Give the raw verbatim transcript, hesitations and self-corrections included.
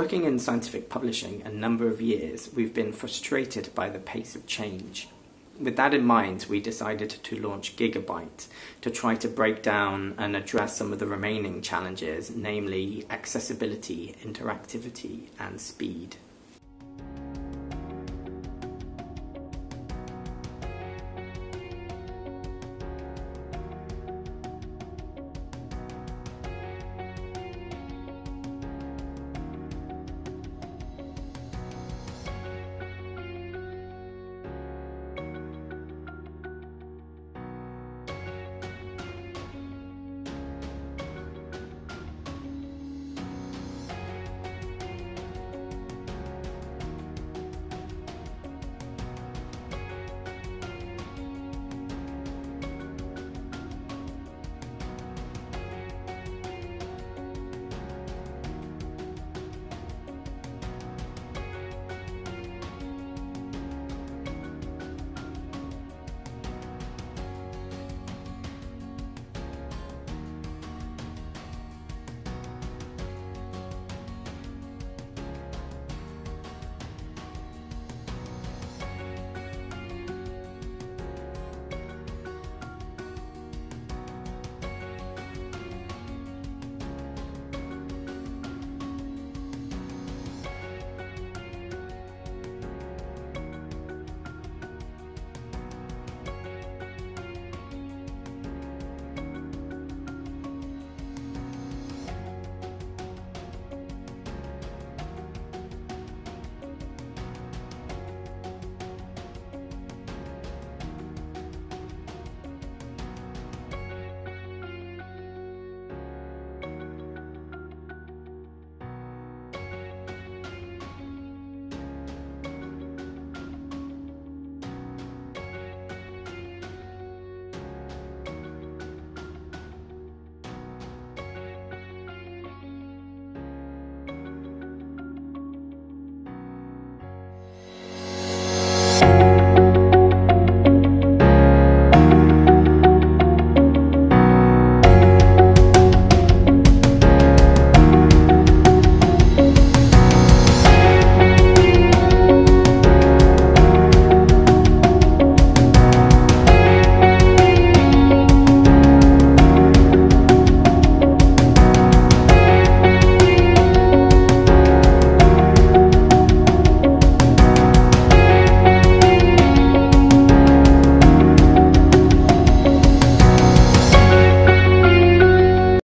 Working in scientific publishing a number of years, we've been frustrated by the pace of change. With that in mind, we decided to launch GigaByte to try to break down and address some of the remaining challenges, namely accessibility, interactivity, and speed.